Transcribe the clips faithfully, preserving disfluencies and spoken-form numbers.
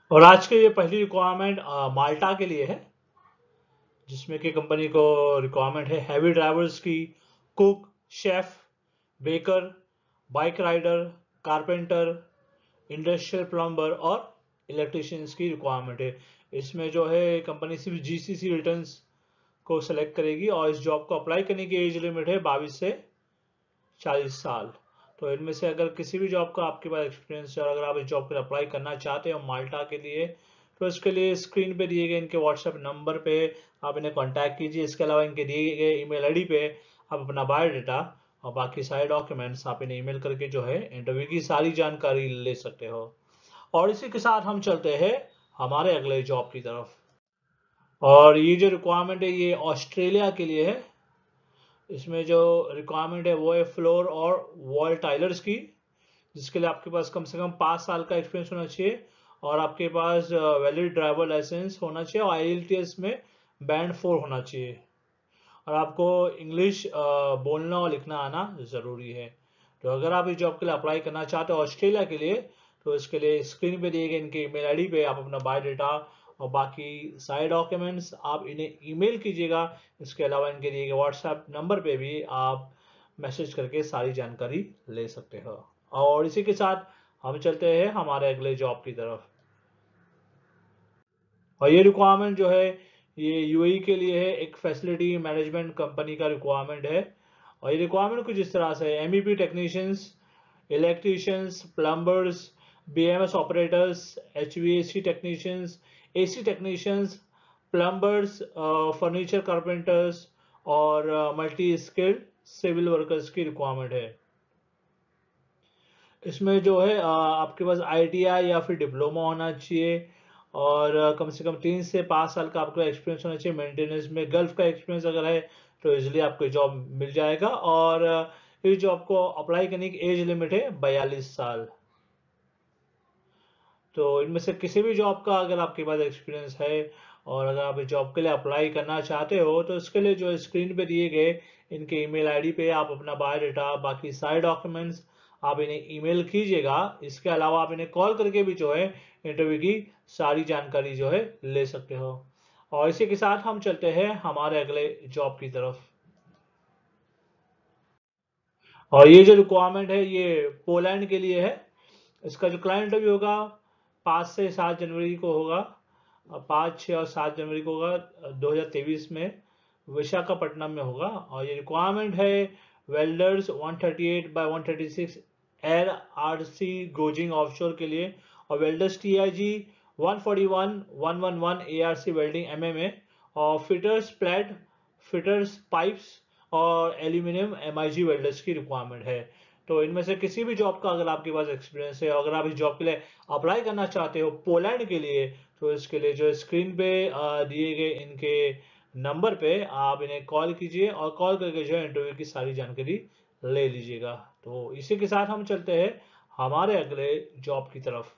और आज की ये पहली रिक्वायरमेंट माल्टा के लिए है, जिसमें कि कंपनी को रिक्वायरमेंट है हैवी ड्राइवर्स की, cook, chef, baker, bike rider, carpenter, industrial plumber और इलेक्ट्रिशियंस की रिक्वायरमेंट है। इसमें जो है कंपनी सिर्फ जीसीसी रिटर्न्स को सेलेक्ट करेगी और इस जॉब को अप्लाई करने की एज लिमिट है बाईस से चालीस साल। तो इनमें से अगर किसी भी जॉब का आपके पास एक्सपीरियंस है और अगर आप इस जॉब पर अप्लाई करना चाहते हो माल्टा के लिए, तो इसके लिए स्क्रीन पे दिए गए इनके व्हाट्सएप नंबर पे आप इन्हें कांटेक्ट कीजिए। इसके अलावा इनके दिए गए ईमेल आईडी पे आप अपना बायोडाटा और बाकी सारे डॉक्यूमेंट्स आप इन्हें ईमेल करके जो है इंटरव्यू की सारी जानकारी ले सकते हो। और इसी के साथ हम चलते हैं हमारे अगले जॉब की तरफ। और ये जो रिक्वायरमेंट है ये ऑस्ट्रेलिया के लिए है। इसमें जो रिक्वायरमेंट है वो है फ्लोर और वॉल टाइलर्स की, जिसके लिए आपके पास कम से कम पाँच साल का एक्सपीरियंस होना चाहिए और आपके पास वैलिड ड्राइवर लाइसेंस होना चाहिए और आईएलटीएस में बैंड फोर होना चाहिए और आपको इंग्लिश बोलना और लिखना आना ज़रूरी है। तो अगर आप इस जॉब के लिए अप्लाई करना चाहते हो ऑस्ट्रेलिया के लिए, तो इसके लिए स्क्रीन पे दिए गए इनके ईमेल आईडी पे आप अपना बायोडाटा और बाकी सारे डॉक्यूमेंट्स आप इन्हें ईमेल कीजिएगा। इसके अलावा इनके दिए गए व्हाट्सएप नंबर पे भी आप मैसेज करके सारी जानकारी ले सकते हो। और इसी के साथ हम चलते हैं हमारे अगले जॉब की तरफ। और ये रिक्वायरमेंट जो है ये यूएई के लिए है, एक फैसिलिटी मैनेजमेंट कंपनी का रिक्वायरमेंट है। और ये रिक्वायरमेंट कुछ इस तरह से है: MEP technicians, electricians, plumbers, BMS operators, HVAC technicians, AC technicians, plumbers, furniture carpenters और मल्टी स्किल्ड सिविल वर्कर्स की रिक्वायरमेंट है। इसमें जो है आपके पास आईटीआई या फिर डिप्लोमा होना चाहिए और कम से कम तीन से पाँच साल का आपका एक्सपीरियंस होना चाहिए मेंटेनेंस में। गल्फ का एक्सपीरियंस अगर है तो इजीली आपको जॉब मिल जाएगा और इस जॉब को अप्लाई करने की एज लिमिट है बयालीस साल। तो इनमें से किसी भी जॉब का अगर आपके पास एक्सपीरियंस है और अगर आप इस जॉब के लिए अप्लाई करना चाहते हो, तो इसके लिए जो स्क्रीन पे दिए गए इनके ईमेल आईडी पे आप अपना बायोडाटा बाकी सारे डॉक्यूमेंट्स आप इन्हें ईमेल कीजिएगा। इसके अलावा आप इन्हें कॉल करके भी जो है इंटरव्यू की सारी जानकारी जो है ले सकते हो। और इसी के साथ हम चलते हैं हमारे अगले जॉब की तरफ। और ये जो रिक्वायरमेंट है ये पोलैंड के लिए है। इसका जो क्लाइंट इंटरव्यू होगा पाँच से सात जनवरी को होगा, पाँच छः और सात जनवरी को होगा दो हज़ार तेईस में, विशाखापट्टनम में होगा। और ये रिक्वायरमेंट है वेल्डर्स एक सौ अड़तीस बाय एक सौ छत्तीस एयर आरसी गोजिंग ऑफशोर के लिए और वेल्डर्स टीआईजी एक सौ इकतालीस एक सौ ग्यारह एआरसी वेल्डिंग एमएमए और फिटर्स प्लेट, फिटर्स पाइप्स और एल्यूमिनियम एमआईजी वेल्डर्स की रिक्वायरमेंट है। तो इनमें से किसी भी जॉब का अगर आपके पास एक्सपीरियंस है, अगर आप इस जॉब के लिए अप्लाई करना चाहते हो पोलैंड के लिए, तो इसके लिए जो स्क्रीन पे दिए गए इनके नंबर पे आप इन्हें कॉल कीजिए और कॉल करके जो है इंटरव्यू की सारी जानकारी ले लीजिएगा। तो इसी के साथ हम चलते हैं हमारे अगले जॉब की तरफ।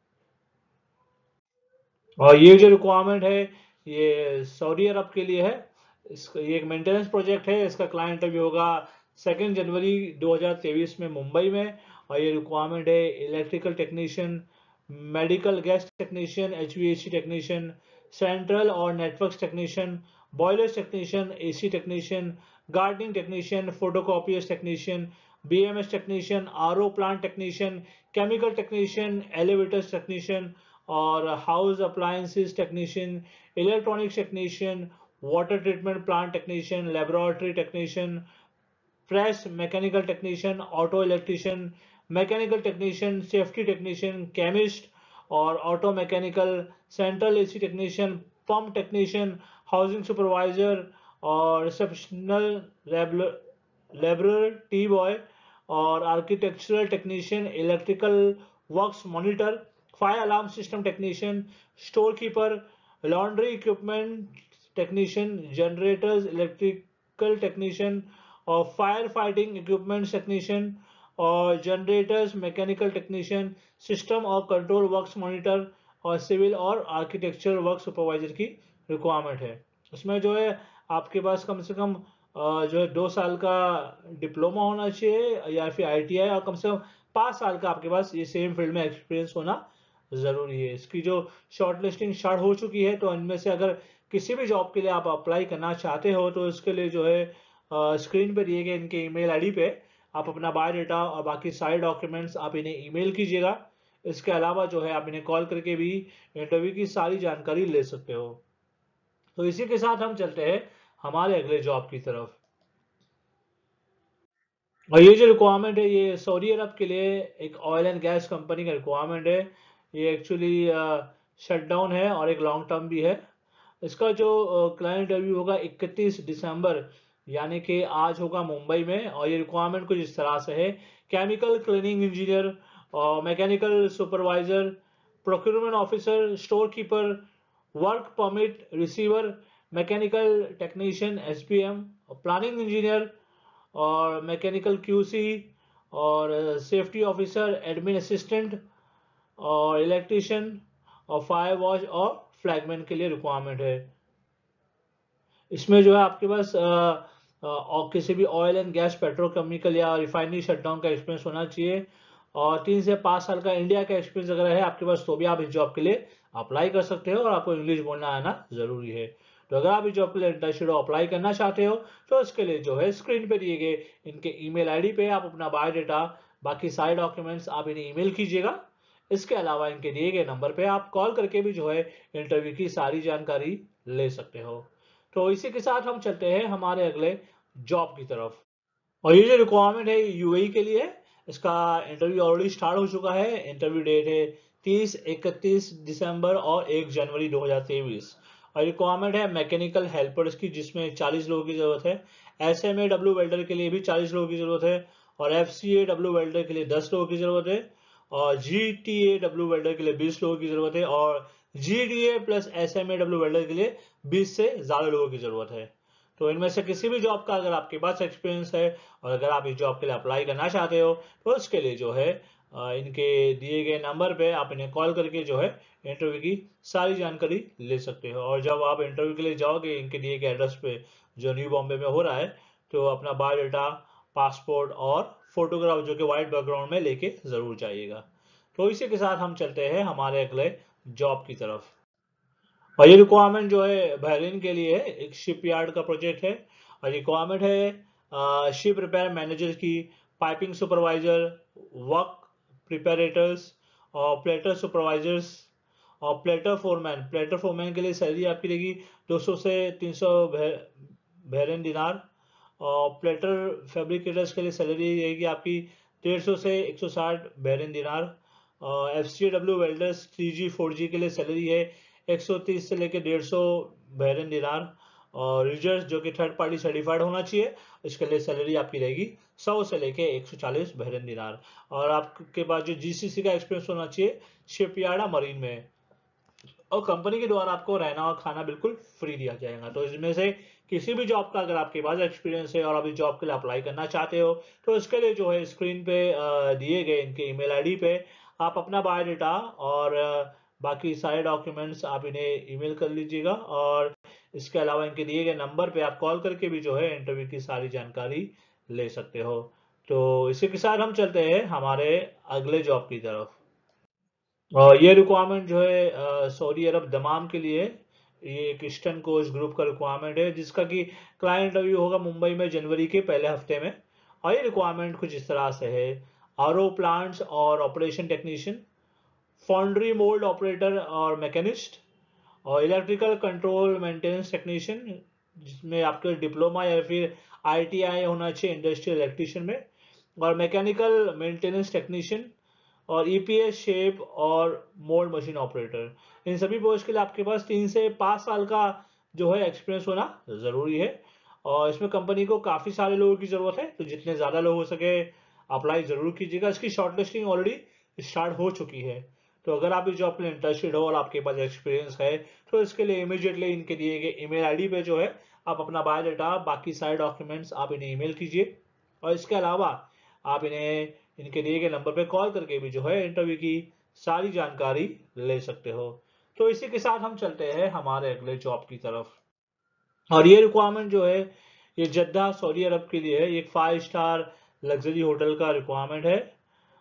और ये जो रिक्वायरमेंट है ये सऊदी अरब के लिए है। इसका ये एक मेंटेनेंस प्रोजेक्ट है। इसका क्लाइंट इंटरव्यू होगा सेकेंड जनवरी दो हज़ार तेईस में मुंबई में। और ये रिक्वायरमेंट है electrical technician, medical gas technician, HVAC technician, central और network technician, boilers technician, AC technician, gardening technician, photocopiers technician, BMS technician, RO plant technician, chemical technician, elevators technician और house appliances technician, electronics technician, water treatment plant technician, laboratory technician, press mechanical technician, auto electrician, mechanical technician, safety technician, chemist और auto mechanical, central AC technician, pump technician, housing supervisor और receptional labourer, tea boy और architectural technician, electrical works monitor, fire alarm system technician, store keeper, laundry equipment technician, generators electrical technician और fire fighting equipment technician और generators mechanical technician, system और control works monitor और civil और architectural work supervisor की requirement है। उसमें जो है आपके पास कम से कम जो है दो साल का डिप्लोमा होना चाहिए या फिर आईटीआई और कम से कम पाँच साल का आपके पास ये सेम फील्ड में एक्सपीरियंस होना जरूरी है। इसकी जो शॉर्ट लिस्टिंग स्टार्ट हो चुकी है, तो इनमें से अगर किसी भी जॉब के लिए आप अप्लाई करना चाहते हो तो इसके लिए जो है स्क्रीन पे दिए गए इनके ईमेल आईडी पे आप अपना बायोडाटा और बाकी सारे डॉक्यूमेंट्स आप इन्हें ईमेल कीजिएगा। इसके अलावा जो है आप इन्हें कॉल करके भी इंटरव्यू की सारी जानकारी ले सकते हो। तो इसी के साथ हम चलते हैं हमारे अगले जॉब की तरफ। और ये जो रिक्वायरमेंट है ये सऊदी अरब के लिए एक ऑयल एंड गैस कंपनी का रिक्वायरमेंट है। ये एक्चुअली शटडाउन है और एक लॉन्ग टर्म भी है। इसका जो क्लाइंट इंटरव्यू होगा इकतीस दिसंबर यानी कि आज होगा मुंबई में। और ये रिक्वायरमेंट कुछ इस तरह से है, केमिकल क्लीनिंग इंजीनियर और mechanical supervisor, procurement officer, store keeper, work permit receiver, mechanical technician SPM, planning engineer और मैकेनिकल क्यूसी और सेफ्टी ऑफिसर, एडमिन असिस्टेंट और इलेक्ट्रिशियन और फायर वॉच और फ्लैगमैन के लिए रिक्वायरमेंट है। इसमें जो है आपके पास और किसी भी ऑयल एंड गैस पेट्रोकेमिकल या रिफाइनरी शटडाउन का एक्सपीरियंस होना चाहिए और तीन से पाँच साल का इंडिया का एक्सपीरियंस अगर है आपके पास तो भी आप इस जॉब के लिए अप्लाई कर सकते हो और आपको इंग्लिश बोलना आना जरूरी है। तो अगर आप इस जॉब के लिए इंटर्नशिप अप्लाई करना चाहते हो तो इसके लिए जो है स्क्रीन पे दिए गए इनके ईमेल आईडी पे आप अपना बायोडाटा बाकी सारे डॉक्यूमेंट्स आप इन्हें ईमेल कीजिएगा। इसके अलावा इनके दिए गए नंबर पे आप कॉल करके भी जो है इंटरव्यू की सारी जानकारी ले सकते हो। तो इसी के साथ हम चलते हैं हमारे अगले जॉब की तरफ। और ये जो रिक्वायरमेंट है यूएई के लिए, इसका इंटरव्यू ऑलरेडी स्टार्ट हो चुका है। इंटरव्यू डेट है तीस, इकतीस दिसंबर और एक जनवरी दो हज़ार तेईस। और रिक्वायरमेंट है मैकेनिकल हेल्पर्स की जिसमें चालीस लोगों की जरूरत है। S M A W welder के लिए भी चालीस लोगों की जरूरत है और F C A W welder के लिए दस लोगों की जरूरत है और G T A W welder के लिए बीस लोगों की जरूरत है और G D A plus S M A W welder के लिए बीस से ज्यादा लोगों की जरूरत है। तो इनमें से किसी भी जॉब का अगर आपके पास एक्सपीरियंस है और अगर आप इस जॉब के लिए अप्लाई करना चाहते हो तो उसके लिए जो है इनके दिए गए नंबर पे आप इन्हें कॉल करके जो है इंटरव्यू की सारी जानकारी ले सकते हो। और जब आप इंटरव्यू के लिए जाओगे इनके दिए गए एड्रेस पे जो न्यू बॉम्बे में हो रहा है तो अपना बायोडाटा, पासपोर्ट और फोटोग्राफ जो कि व्हाइट बैकग्राउंड में लेके जरूर जाइएगा। तो इसी के साथ हम चलते हैं हमारे अगले जॉब की तरफ। और ये रिक्वायरमेंट जो है बहरीन के लिए है, एक शिपयार्ड का प्रोजेक्ट है। और रिक्वायरमेंट है शिप रिपेयर मैनेजर की, पाइपिंग सुपरवाइजर, वर्क प्रिपेरेटर्स और प्लेटर सुपरवाइजर्स और प्लेटर फोरमैन। प्लेटर फोरमैन के लिए सैलरी आपकी रहेगी दो सौ से तीन सौ बहरीन दिनार और प्लेटर फैब्रिकेटर्स के लिए सैलरी रहेगी आपकी डेढ़ सौ से एक सौ साठ बहरीन दिनार। F C W welders three G four G के लिए सैलरी है एक सौ तीस से लेकर डेढ़ सौ बहरीन दिनार और रिजर्स जो कि थर्ड पार्टी सर्टिफाइड होना चाहिए इसके लिए सैलरी आपकी रहेगी सौ से लेके एक सौ चालीस बहरीन दिनार। और आपके पास जो जीसीसी का एक्सपीरियंस होना चाहिए शिपयार्ड मरीन में। और कंपनी के द्वारा आपको रहना और खाना बिल्कुल फ्री दिया जाएगा। तो इसमें से किसी भी जॉब का अगर आपके पास एक्सपीरियंस है और आप इस जॉब के लिए अप्लाई करना चाहते हो तो इसके लिए जो है स्क्रीन पे दिए गए इनके ईमेल आईडी पे आप अपना बायोडाटा और बाकी सारे डॉक्यूमेंट्स आप इन्हें ईमेल कर लीजिएगा। और इसके अलावा इनके दिए गए नंबर पे आप कॉल करके भी जो है इंटरव्यू की सारी जानकारी ले सकते हो। तो इसी के साथ हम चलते हैं हमारे अगले जॉब की तरफ। और ये रिक्वायरमेंट जो है सऊदी अरब दमाम के लिए, ये एक ईस्टर्न कोस्ट ग्रुप का रिक्वायरमेंट है जिसका कि क्लाइंट इंटरव्यू होगा मुंबई में जनवरी के पहले हफ्ते में। और ये रिक्वायरमेंट कुछ इस तरह से है, आर ओ प्लांट्स और operation technician, foundry mould operator और मैकेनिस्ट और इलेक्ट्रिकल कंट्रोल मेंटेनेंस टेक्नीशियन जिसमें आपके डिप्लोमा या फिर आईटीआई होना चाहिए इंडस्ट्रियल इलेक्ट्रिशियन में, और मैकेनिकल मेंटेनेंस टेक्नीशियन और ईपीएस शेप और मोल्ड मशीन ऑपरेटर। इन सभी पोस्ट के लिए आपके पास तीन से पाँच साल का जो है एक्सपीरियंस होना जरूरी है। और इसमें कंपनी को काफी सारे लोगों की जरूरत है तो जितने ज्यादा लोग हो सके अप्लाई जरूर कीजिएगा। इसकी शॉर्टलिस्टिंग ऑलरेडी स्टार्ट हो चुकी है। तो अगर आप इस जॉब के लिए इंटरेस्टेड हो और आपके पास एक्सपीरियंस है तो इसके लिए इमीडिएटली इनके दिए गए ईमेल आईडी पे जो है आप अपना बायोडाटा बाकी सारे डॉक्यूमेंट्स आप इन्हें ईमेल कीजिए। और इसके अलावा आप इन्हें इनके दिए गए नंबर पे कॉल करके भी जो है इंटरव्यू की सारी जानकारी ले सकते हो। तो इसी के साथ हम चलते हैं हमारे अगले जॉब की तरफ। और ये रिक्वायरमेंट जो है ये जद्दा सऊदी अरब के लिए है। एक फाइव स्टार लग्जरी होटल का रिक्वायरमेंट है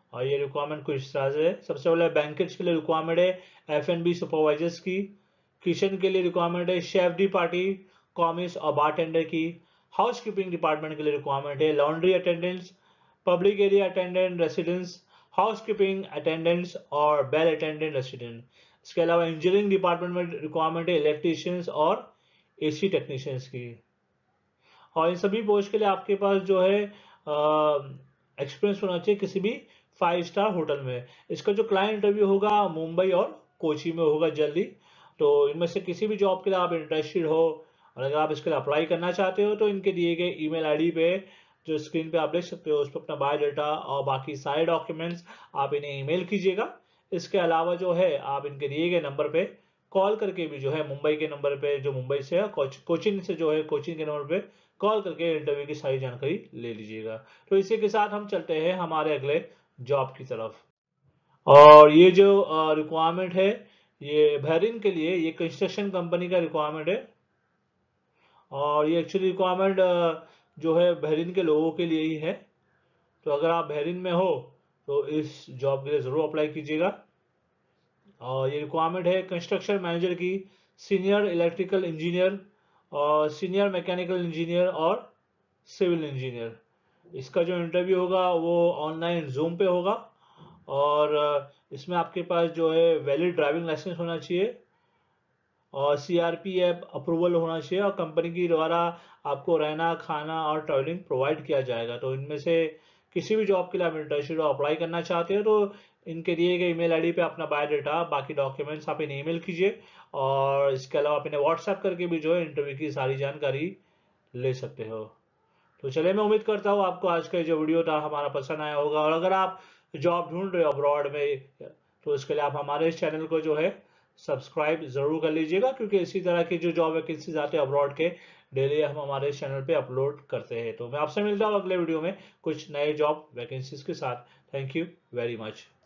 और ये रिक्वायरमेंट कुछ इस तरह से है। सबसे पहले बैंकेट्स के लिए रिक्वायरमेंट है एफ एंड बी सुपरवाइजर्स की। किचन के लिए रिक्वायरमेंट है शेफ डी पार्टी, कॉमिस और बार टेंडर की। हाउस कीपिंग डिपार्टमेंट के लिए रिक्वायरमेंट है laundry attendants, public area attendant residents, housekeeping attendants और बेल अटेंडेंट रेसिडेंट। इसके अलावा इंजीनियरिंग डिपार्टमेंट में रिक्वायरमेंट है इलेक्ट्रीशियंस और एसी टेक्नीशियंस की। और इन सभी पोस्ट के लिए आपके पास जो है एक्सपीरियंस होना चाहिए किसी भी फाइव स्टार होटल में। इसका जो क्लाइंट इंटरव्यू होगा मुंबई और कोची में होगा जल्दी। तो इनमें से किसी भी जॉब के लिए आप इंटरेस्टेड हो और अगर आप इसके लिए अप्लाई करना चाहते हो तो इनके दिए गए ईमेल आईडी पे जो स्क्रीन पे आप देख सकते हो उस पर अपना बायोडाटा और बाकी सारे डॉक्यूमेंट्स आप इन्हें ईमेल कीजिएगा। इसके अलावा जो है आप इनके दिए गए नंबर पे कॉल करके भी जो है मुंबई के नंबर पे जो मुंबई से है कोचिंग से जो है कोचिंग के नंबर पे कॉल करके इंटरव्यू की सारी जानकारी ले लीजिएगा। तो इसी के साथ हम चलते हैं हमारे अगले जॉब की तरफ। और ये जो रिक्वायरमेंट है ये बहरीन के लिए, ये कंस्ट्रक्शन कंपनी का रिक्वायरमेंट है। और ये एक्चुअली रिक्वायरमेंट जो है बहरीन के लोगों के लिए ही है। तो अगर आप बहरीन में हो तो इस जॉब के लिए ज़रूर अप्लाई कीजिएगा। और ये रिक्वायरमेंट है कंस्ट्रक्शन मैनेजर की, सीनियर इलेक्ट्रिकल इंजीनियर और सीनियर मैकेनिकल इंजीनियर और सिविल इंजीनियर। इसका जो इंटरव्यू होगा वो ऑनलाइन जूम पे होगा। और इसमें आपके पास जो है वैलिड ड्राइविंग लाइसेंस होना चाहिए और सीआरपीएफ अप्रूवल होना चाहिए और कंपनी की द्वारा आपको रहना, खाना और ट्रैवलिंग प्रोवाइड किया जाएगा। तो इनमें से किसी भी जॉब के लिए आप इंटरेस्टेड हो, अप्लाई करना चाहते हो तो इनके दिए गए ईमेल आईडी पे अपना बायोडाटा बाकी डॉक्यूमेंट्स आप इन्हें ईमेल कीजिए। और इसके अलावा आप इन्हें व्हाट्सएप करके भी जो है इंटरव्यू की सारी जानकारी ले सकते हो। तो चलिए, मैं उम्मीद करता हूँ आपको आज का जो वीडियो था हमारा पसंद आया होगा। और अगर आप जॉब ढूंढ रहे हो अब्रॉड में तो इसके लिए आप हमारे इस चैनल को जो है सब्सक्राइब जरूर कर लीजिएगा, क्योंकि इसी तरह की जो जॉब वैकेंसीज आते हैं अब्रॉड के डेली हम हमारे इस चैनल पे अपलोड करते हैं। तो मैं आपसे मिलता हूँ अगले वीडियो में कुछ नए जॉब वैकेंसीज के साथ। Thank you very much.